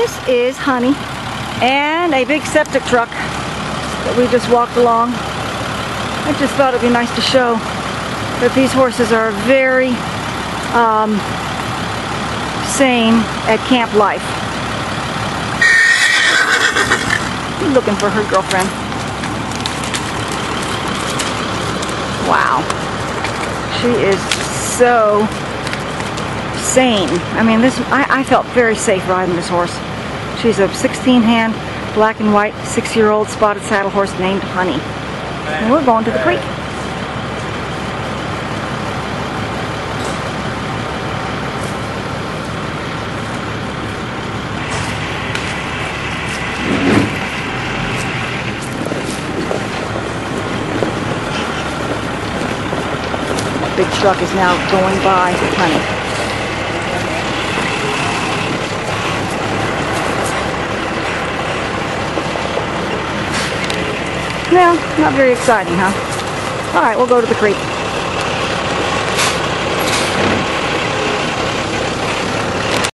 This is Honey and a big septic truck that we just walked along. I just thought it'd be nice to show that these horses are very sane at camp life. She's looking for her girlfriend. Wow. She is so sane. I mean, I felt very safe riding this horse. She's a 16-hand, black and white, 6-year-old spotted saddle horse named Honey. And we're going to the creek. Big truck is now going by Honey. Well, not very exciting, huh? All right, we'll go to the creek.